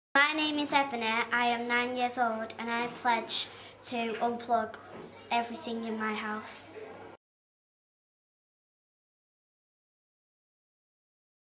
My name is Ebony, I am 9 years old and I pledge to unplug everything in my house.